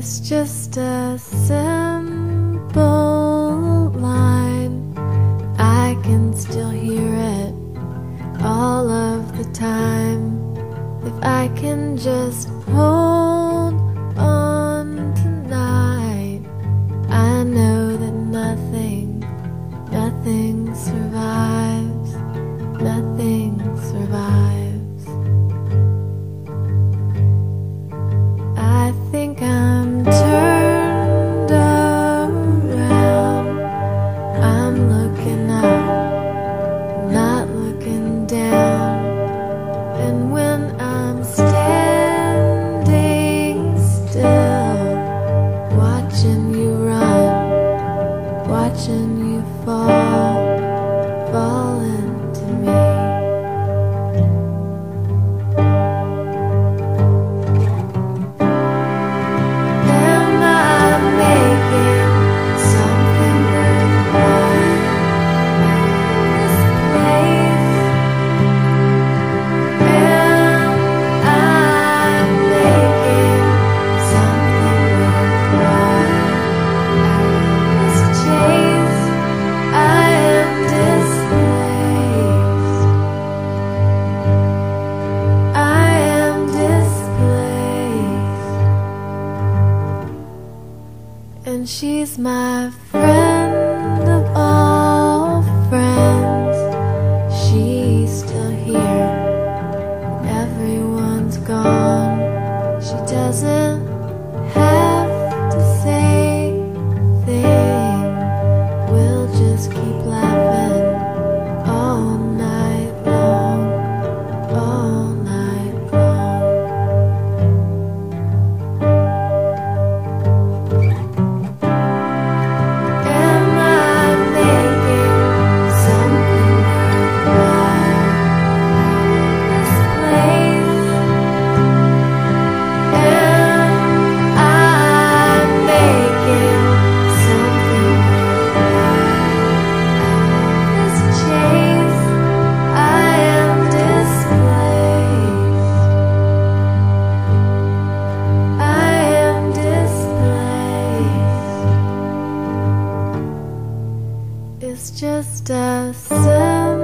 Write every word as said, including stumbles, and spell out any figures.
It's just a simple line. I can still hear it all of the time. If I can just hold on tonight, I know that nothing, nothing survives, nothing survives. I think I'm turned around. I'm looking up, not looking down. And when I'm standing still, watching you run, watching you fall, fall into me. And she's my friend of all friends. She's still here when everyone's gone. She doesn't have to say a thing. We'll just keep laughing all night long, all night long. It's just a simple